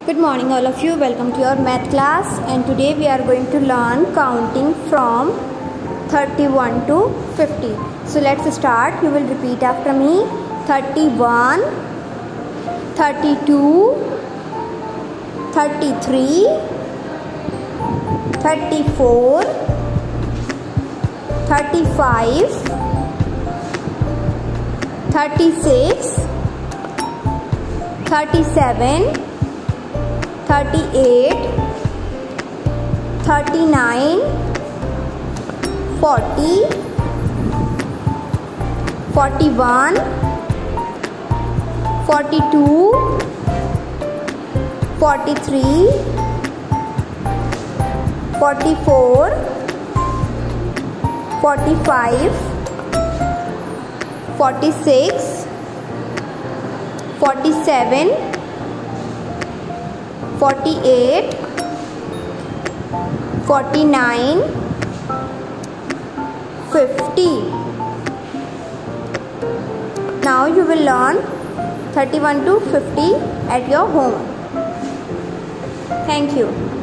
Good morning all of you, welcome to your math class, and today we are going to learn counting from 31 to 50. So let's start. You will repeat after me. 31, 32, 33, 34, 35, 36, 37, 38, 39, 40, 41, 42, 43, 44, 45, 46, 47, 48, 49, 50. Now you will learn 31 to 50 at your home. Thank you.